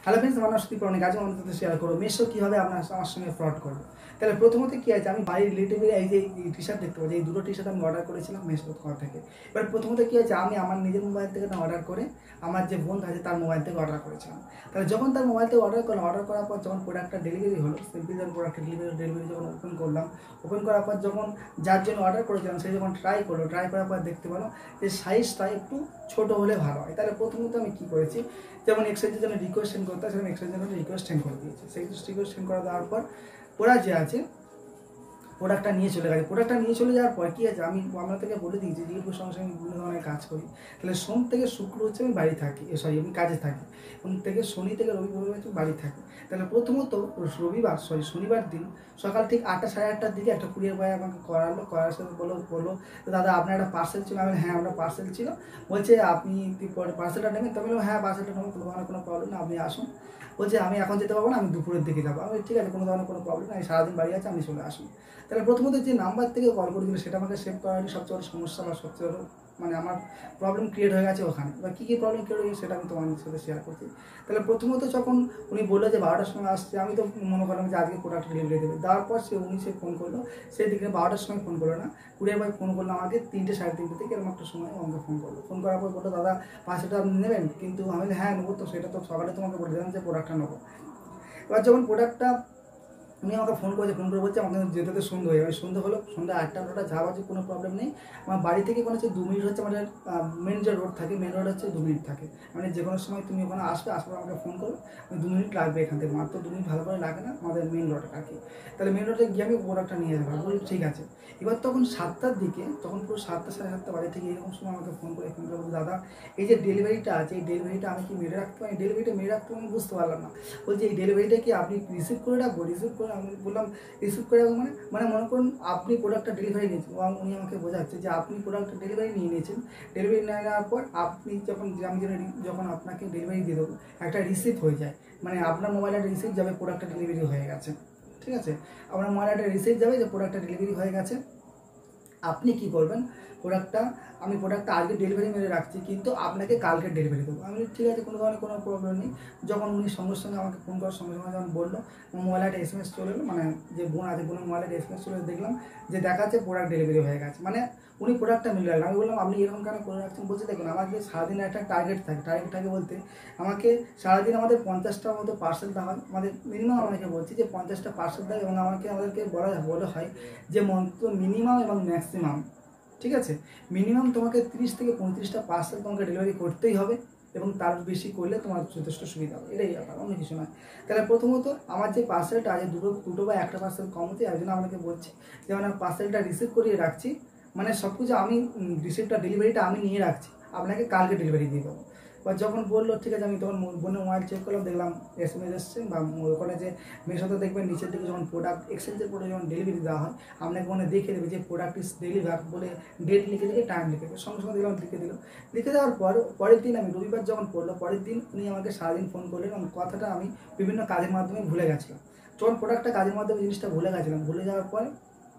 Hello friends, আমার নাম সুদীপ অনেক আজ আমাদের সাথে শেয়ার করবো মেশো কীভাবে আমার সঙ্গে ফ্রড করবো। তাহলে প্রথমত কী আছে, আমি বাড়ির রিলেটিভের এই যে টি শার্ট দেখতে পাচ্ছি, এই দুটো টি শার্ট আমি অর্ডার করেছিলাম মেশো থেকে। এবার প্রথমত কী আছে, আমি আমার নিজের মোবাইল থেকে না অর্ডার করে আমার যে বন্ধু আছে তার মোবাইল থেকে অর্ডার করেছিলাম। তাহলে যখন তার মোবাইল থেকে অর্ডার করলাম, অর্ডার করার পর যখন প্রোডাক্টটা ডেলিভারি হলো, সিম্পলি যখন প্রোডাক্টটা ডেলিভারি যখন ওপেন করলাম, ওপেন করার পর যখন যার জন্য অর্ডার করেছিলাম সে যখন ট্রাই করলো, ট্রাই করার পর দেখতে পেলো যে সাইজটা একটু ছোটো হলে ভালো হয়। তাহলে প্রথমত আমি কী করেছি, যেমন এক্সচেঞ্জের জন্য রিকোয়েস্ট সেন্ড করতে হয়, সেখানে এক্সচেঞ্জের জন্য রিকোয়েস্ট সেন্ড করে দিয়েছে। সেই রিকোয়েস্ট সেন্ড করে দেওয়ার পর ওরা যে আছে প্রোডাক্টটা নিয়ে চলে গেছে। প্রোডাক্টটা নিয়ে চলে যাওয়ার পর কী আছে, আমরা থেকে বলে দিয়েছি যেহেতু সঙ্গে সঙ্গে বিভিন্ন ধরনের কাজ করি, তাহলে সোম থেকে শুক্র হচ্ছে আমি বাড়ি থাকি, আমি কাজে থাকি, এবং থেকে শনি থেকে রবিবার হচ্ছে বাড়ি থাকি। তাহলে প্রথমত শনিবার দিন সকাল ঠিক 8টা সাড়ে 8টার দিকে একটা কুরিয়ার বয় আমাকে করার সাথে বললো দাদা আপনার একটা পার্সেল ছিল। আমি হ্যাঁ আপনার পার্সেল ছিল, বলছে আপনি পার্সেলটা নেবেন? তো বললাম হ্যাঁ পার্সেলটা নেবো, কোনো প্রবলেম না, আপনি আসুন। বলছে আমি এখন যেতে পারবো না, আমি দুপুরের দিকে যাবো। আমি ঠিক আছে, কোনো ধরনের কোনো প্রবলেম নেই, সারাদিন বাড়ি আছে, আপনি চলে আসুন। তাহলে প্রথমত যে নাম্বার থেকে কল করেছিল সেটা আমাকে সেভ করারই সবচেয়ে বড় সমস্যা বা সবচেয়ে বড় আমার প্রবলেম ক্রিয়েট হয়ে গেছে ওখানে। এবার কী প্রবলেম ক্রিয়েট হয়ে গেছে সেটা আমি তোমাদের সাথে শেয়ার করছি। তাহলে প্রথমত যখন উনি বললো যে 12টার সময় আসছে, আমি তো মনে করলাম যে আজকে প্রোডাক্ট ডেলিভারি দেবে। দেওয়ার পর সে ফোন করলো, সেই দিকে 12টার সময় ফোন করলো না, কুরিয়ার বয় ফোন করলো আমাকে 3টে সাড়ে 3টে থেকে এরকম একটা সময় আমাকে ফোন করলো। ফোন করার পর বললো দাদা পার্সেলটা আপনি নেবেন? কিন্তু আমি হ্যাঁ নেবো, তো সেটা তো সকালে তোমাকে বলে দিলাম যে প্রোডাক্টটা নেবো। এবার যখন প্রোডাক্টটা উনি আমাকে ফোন করে বলছে আমাকে যেতে তো সন্ধ্যে হয়ে যাবে। সন্ধ্যে হলো, সন্ধ্যা 8টা 9টা যাওয়া আছে, কোনো প্রবলেম নেই। আমার বাড়ি থেকে কোনো হচ্ছে 2 মিনিট হচ্ছে, আমাদের মেন যে রোড থাকে, মেন রোড হচ্ছে 2 মিনিট থাকে। মানে যে কোনো সময় তুমি ওখানে আসার পর আমাকে ফোন করো, 2 মিনিট লাগবে এখান থেকে, মাত্র 2 মিনিট ভালো করে লাগে না, আমাদের মেন রোডে আর কি। তাহলে মেন রোডে গিয়ে আমি প্রোডাক্টটা নিয়ে যাবো। বলি ঠিক আছে। এবার তখন 7টার দিকে, তখন পুরো 7টা সাড়ে 7টা বাড়ি থেকে এরকম সময় আমাকে ফোন করে বলি দাদা এই যে ডেলিভারিটা আছে, এই ডেলিভারিটা আমি কি মেরে রাখতে পারি? ডেলিভারিটা মেরে রাখতে আমি বুঝতে পারলাম না। বলছি এই ডেলিভারিটা কি আপনি রিসিভ করে রাখবো? রিসিভ করে আমি বললাম রিসিভ করে রাখবো মানে মনে করুন আপনি প্রোডাক্টটা ডেলিভারি নিয়েছেন, এবং উনি আমাকে বোঝাচ্ছে যে আপনি প্রোডাক্টটা ডেলিভারি নিয়ে নিয়েছেন। ডেলিভারি নিয়ে নেওয়ার পর আপনি যখন আপনাকে ডেলিভারি দিয়ে দেবো একটা রিসিভ হয়ে যায়, মানে আপনার মোবাইলে একটা রিসিভ যাবে প্রোডাক্টটা ডেলিভারি হয়ে গেছে। ঠিক আছে, আপনার মোবাইলে একটা রিসিভ যাবে যে প্রোডাক্টটা ডেলিভারি হয়ে গেছে। আপনি কি করবেন, আমি প্রোডাক্টটা আজকে ডেলিভারি মেরে রাখছি, কিন্তু আপনাকে কালকে ডেলিভারি দেবো। আমি ঠিক আছে, কোনো ধরনের কোনো প্রবলেম নেই। যখন উনি সঙ্গে সঙ্গে আমাকে ফোন করার সঙ্গে সঙ্গে যখন বললো, মোবাইলে একটা SMS চলে এলো, মানে যে বোন আছে বোনের মোবাইলে একটা SMS চলে দেখলাম যে দেখাচ্ছে প্রোডাক্ট ডেলিভারি হয়ে গেছে, মানে উনি প্রোডাক্টটা মিলে রাখলেন। আমি বললাম আপনি এরকম কেন করে রাখছেন? বলছে দেখুন আমাকে সারাদিন একটা টার্গেট থাকে বলতে আমাকে সারাদিন আমাদের 50টার মতো পার্সেল দেওয়া হয়, আমাদের মিনিমাম আমাকে বলছি যে 50টা পার্সেল দেয়, এবং আমাদেরকে বলা হয় যে মিনিমাম এবং ম্যাক্সিমাম, ঠিক আছে, মিনিমাম তোমাকে 30 থেকে 35টা পার্সেল তোমাকে ডেলিভারি করতেই হবে, এবং তার বেশি করলে তোমার যথেষ্ট সুবিধা হবে, এটাই ব্যাপার, অন্য কিছু নয়। তাহলে প্রথমত আমার যে পার্সেলটা আছে দুটো বা একটা পার্সেল কম হচ্ছে, এই জন্য আপনাকে বলছি যে মানে পার্সেলটা রিসিভ করিয়ে রাখছি, মানে সব কিছু আমি রিসিভটা ডেলিভারিটা আমি নিয়ে রাখছি, আপনাকে কালকে ডেলিভারি দিয়ে দেবো। বা যখন বললো ঠিক আছে, আমি তখন বোনের মোবাইল চেক করলাম, দেখলাম SMS এসছে, বা ওখানে যে মেশোতে দেখবেন নিচের দিকে যখন প্রোডাক্ট এক্সচেঞ্জের প্রোডাক্ট যখন ডেলিভারি দেওয়া হয়, আপনাকে মনে দেখে দেবে যে প্রোডাক্ট ইস ডেলিভার বলে ডেট লিখে দিলে, টাইম লিখে দেবে, সঙ্গে সঙ্গে দেখলাম লিখে দেওয়ার পর পরের দিন আমি রবিবার যখন পড়লো, পরের দিন উনি আমাকে সারাদিন ফোন করলেন, এবং কথাটা আমি বিভিন্ন কাজের মাধ্যমে ভুলে গেছিলাম। যখন প্রোডাক্টটা কাজের মাধ্যমে জিনিসটা ভুলে যাওয়ার পরে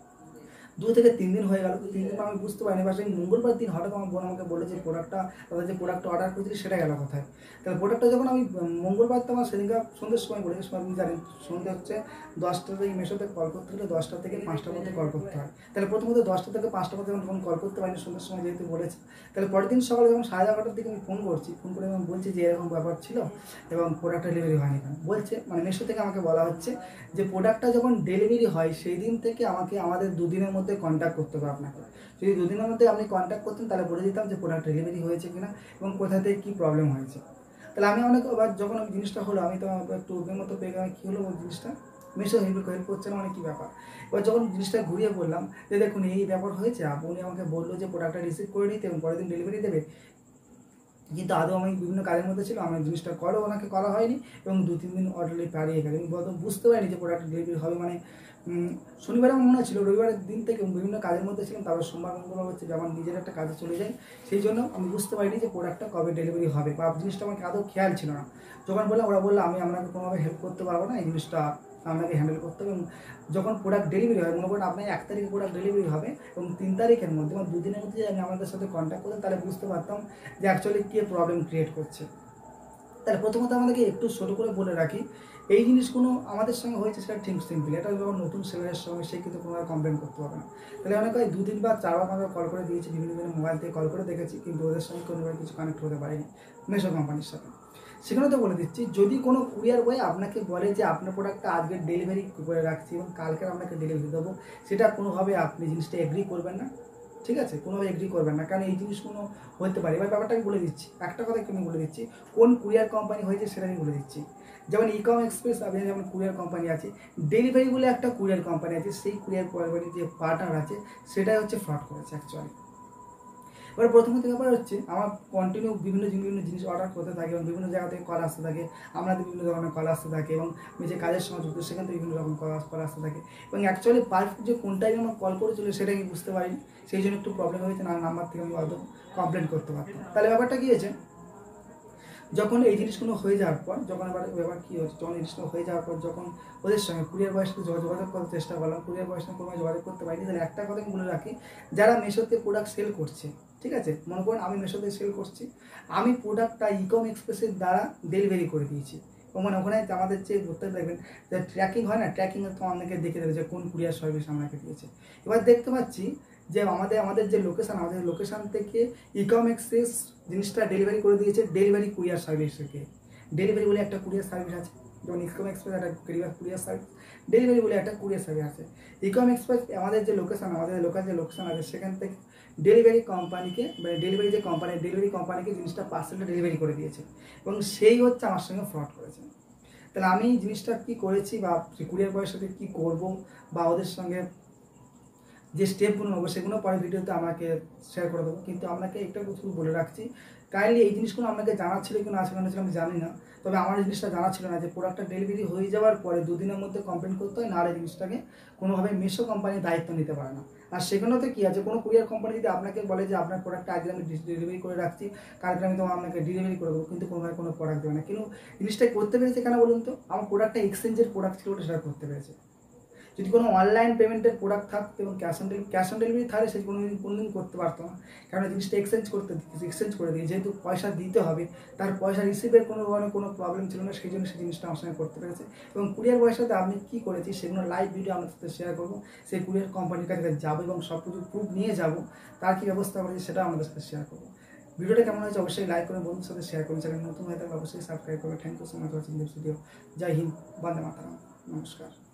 2 থেকে 3 দিন হয়ে গেল। 3 দিন আমি বুঝতে পারিনি, বা সেই মঙ্গলবার দিন হঠাৎ আমার বোন আমাকে বলে যে প্রোডাক্টটা অর্ডার করেছি সেটা গেল কোথায়। তাহলে প্রোডাক্টটা যখন আমি মঙ্গলবার তো আমার সেদিনকার সন্ধ্যের সময় বলেছি, আপনি জানেন সন্ধ্যে হচ্ছে 10টা থেকে মেশোতে কল করতে হলে 10টা থেকে 5টার মধ্যে কল করতে হয়। তাহলে প্রথমত 10টা থেকে 5টার মধ্যে যখন ফোন কল করতে পারিনি সন্ধ্যের সময় যেহেতু বলেছে, তাহলে পরের দিন সকালে যখন 11:30টার দিকে আমি ফোন করে আমি বলছি যে এরকম ব্যাপার ছিল এবং প্রোডাক্টটা ডেলিভারি হয়নি কেন। বলছে মানে মেশো থেকে আমাকে বলা হচ্ছে যে প্রোডাক্টটা যখন ডেলিভারি হয় সেই দিন থেকে আমাদের 2 দিনের মধ্যে কন্ট্যাক্ট করতে হবে আপনাকে। যদি 2 দিনের মধ্যে আপনি কন্ট্যাক্ট করতেন তাহলে বলে দিতাম যে প্রোডাক্ট ডেলিভারি হয়েছে কিনা এবং কোথা থেকে কী প্রবলেম হয়েছে। তাহলে আমি এবার যখন জিনিসটা হলো, আমি তো একটু ওদের মতো পেয়ে গেলাম, কী হলো ওই জিনিসটা মেশো হেল্প করছে না, মানে কী ব্যাপার। এবার যখন জিনিসটা ঘুরিয়ে বললাম যে দেখুন এই ব্যাপার হয়েছে, উনি আমাকে বললো যে প্রোডাক্টটা রিসিভ করে নিতে এবং পরের দিন ডেলিভারি দেবে, কিন্তু আদৌ আমি বিভিন্ন কাজের মধ্যে ছিল, আমার জিনিসটা ওনাকে করা হয়নি, এবং 2-3 দিন অলরেডি পারিয়ে গেছে। আমি বুঝতে পারিনি যে প্রোডাক্ট ডেলিভারি হবে, মানে শনিবারে আমার মনে ছিল, রবিবারের দিন থেকে বিভিন্ন কাজের মধ্যে ছিলাম, তারপর সোমবার মঙ্গলবার হচ্ছে যে আমার নিজের একটা কাজে চলে যায়, সেই জন্য আমি বুঝতে পারিনি যে প্রোডাক্টটা কবে ডেলিভারি হবে, বা জিনিসটা আমাকে আদৌ খেয়াল ছিল না। যখন বললাম ওরা বললো আমি আপনাকে কোনোভাবে হেল্প করতে পারবো না, এই জিনিসটা আপনাকে হ্যান্ডেল করতে হবে। এবং যখন প্রোডাক্ট ডেলিভারি হয়, মনে করেন আপনার 1 তারিখে প্রোডাক্ট ডেলিভারি হবে এবং 3 তারিখের মধ্যে বা 2 দিনের মধ্যে যদি আমি আমাদের সাথে কন্ট্যাক্ট করতাম তাহলে বুঝতে পারতাম যে অ্যাকচুয়ালি কে প্রবলেম ক্রিয়েট করছে। তাহলে প্রথমত আমাদেরকে একটু ছোটো করে বলে রাখি, এই জিনিসগুলো আমাদের সঙ্গে হয়েছে সেটা ঠিক সিম্পল। এটা যখন নতুন সেলারের সঙ্গে সে কিন্তু কোনোভাবে কমপ্লেন করতে পারবে না। তাহলে অনেক হয় 2 দিন বা 4বার 5বার কল করে দিয়েছি, বিভিন্ন মোবাইল থেকে কল করে দেখেছি, কিন্তু ওদের সঙ্গে কোনোভাবে কিছু কানেক্ট হতে পারেনি মেশো কোম্পানির সাথে। সেখানে তো বলে দিচ্ছি, যদি কোনো কুরিয়ার বয় আপনাকে বলে যে আপনার প্রোডাক্টটা আজকে ডেলিভারি করে রাখছি এবং কালকে আপনাকে ডেলিভারি দেবো, সেটা কোনোভাবে আপনি জিনিসটা এগ্রি করবেন না, ঠিক আছে? কোনোভাবে এগ্রি করবেন না, কারণ এই জিনিসগুলো হতে পারে। এবার ব্যাপারটা আমি বলে দিচ্ছি, একটা কথা আমি বলে দিচ্ছি, কোন কুরিয়ার কোম্পানি হয়েছে সেটা আমি বলে দিচ্ছি। যেমন ইকম এক্সপ্রেস, আপনি যেমন কুরিয়ার কোম্পানি আছে, ডেলিভারি বলে একটা কুরিয়ার কোম্পানি আছে, সেই কুরিয়ার কোম্পানির যে পার্টনার আছে সেটাই হচ্ছে ফ্রড করেছে অ্যাকচুয়ালি। এবার প্রথমত ব্যাপার হচ্ছে, আমার কন্টিনিউ বিভিন্ন জিনিস অর্ডার করতে থাকে এবং বিভিন্ন জায়গা থেকে কল আসতে থাকে, আপনাদের বিভিন্ন ধরনের কল আসতে থাকে, এবং আমি যে কাজের সঙ্গে যুক্ত সেখান থেকে বিভিন্ন রকম কল আসতে থাকে, এবং অ্যাকচুয়ালি পারফেক্ট যে কোনটাই আমার কল করেছিল সেটা আমি বুঝতে পারিনি, সেই জন্য একটু প্রবলেম হয়েছে, না নাম্বার থেকে আমি হয়তো কমপ্লেন করতে পারতাম। তাহলে ব্যাপারটা কী হয়েছে, যখন এই জিনিসগুলো হয়ে যাওয়ার পর, যখন এবার কী হচ্ছে, যখন এই জিনিসগুলো হয়ে যাওয়ার পর যখন ওদের সঙ্গে কুরিয়ার বয়ের সাথে যোগাযোগ করার চেষ্টা করলাম, কুরিয়ার বয়ের সঙ্গে কোনো যোগাযোগ করতে পারিনি। তাহলে একটা কথা আমি বলে রাখি, যারা মেশোতে প্রোডাক্ট সেল করছে, ঠিক আছে, মনে করুন আমি মেশোতে সেল করছি, আমি প্রোডাক্টটা ইকম এক্সপ্রেসের দ্বারা ডেলিভারি করে দিয়েছি, এবং মানে ওখানে আমাদের যে করতে দেখবেন যে ট্র্যাকিং হয় না, ট্র্যাকিংয়ে তো আমাদেরকে দেখে দেবে যে কোন কুরিয়ার সার্ভিস আমাকে দিয়েছে। এবার দেখতে পাচ্ছি যে আমাদের যে লোকেশান, আমাদের লোকেশান থেকে ইকম এক্সপ্রেস জিনিসটা ডেলিভারি করে দিয়েছে ডেলিভারি কুরিয়ার সার্ভিস থেকে। ডেলিভারি বলে একটা কুরিয়ার সার্ভিস আছে, যেমন ইকম এক্সপ্রেস একটা কুরিয়ার সার্ভিস, ডেলিভারি বলে একটা কুরিয়ার সার্ভিস আছে। ইকম এক্সপ্রেস আমাদের যে লোকেশান, আমাদের লোকাল যে লোকেশান আছে সেখান থেকে ডেলিভারি কোম্পানিকে, মানে ডেলিভারি কোম্পানিকে জিনিসটা পার্সেলটা ডেলিভারি করে দিয়েছে, এবং সেই হচ্ছে আমার সঙ্গে ফ্রড করেছে। তাহলে আমি জিনিসটা কী করেছি, বা কুরিয়ার বয়ের সাথে কী করবো, বা ওদের সঙ্গে যে স্টেপগুলো নেবো সেগুলো পরে ভিডিওতে আমাকে শেয়ার করে দেবো। কিন্তু আপনাকে একটা কিছু বলে রাখছি, কাইন্ডলি এই জিনিসগুলো আপনাকে জানা ছিল কি না শেখানো ছিল আমি জানি না, তবে আমার এই জিনিসটা জানা ছিল না যে প্রোডাক্টটা ডেলিভারি হয়ে যাওয়ার পরে 2 দিনের মধ্যে কমপ্লেন করতে হয়, না আর এই জিনিসটাকে কোনোভাবে মেশো কোম্পানি দায়িত্ব নিতে পারে না। আর সেখানেতে কী আছে, কোনো কুরিয়ার কোম্পানি যদি আপনাকে বলে যে আপনার প্রোডাক্টটা আজকে আমি ডেলিভারি করে রাখছি, কালকে আমি তোমার আপনাকে ডেলিভারি করে দেবো, কিন্তু কোনোভাবে কোনো প্রোডাক্ট দেবে না। কিন্তু জিনিসটা করতে পেরেছে কেন বলুন তো, আমার প্রোডাক্টটা এক্সচেঞ্জের প্রোডাক্ট ছিল ওটা সেটা করতে পেরেছে। যদি কোনো অনলাইন পেমেন্টের প্রোডাক্ট থাকতো এবং ক্যাশ অন ডেলিভারি থাকলে সে কোনোদিন করতে পারতো না, কারণ জিনিসটা এক্সচেঞ্জ করে দিয়ে, যেহেতু পয়সা দিতে হবে, তার পয়সা রিসিভের কোনো ধরনের কোনো প্রবলেম ছিল না, সেই জন্য সেই জিনিসটা আমার সঙ্গে করতে পেরেছে। এবং কুরিয়ার বয়ের সাথে আমি কী করেছি সেগুলো লাইভ ভিডিও আপনার সাথে শেয়ার করবো, সেই কুরিয়ার কোম্পানির কাছে যাবো এবং সব কিছু প্রুফ নিয়ে যাবো, তার কী ব্যবস্থা করেছি সেটা আমাদের সাথে শেয়ার করবো। ভিডিওটা কেমন হয়েছে অবশ্যই লাইক করে বন্ধুর সাথে শেয়ার করুন, চ্যানেল নতুন হয়ে থাকলে অবশ্যই সাবস্ক্রাইব করবে। Thank you so much watching this video. Jai Hind, Vande Mataram, নমস্কার।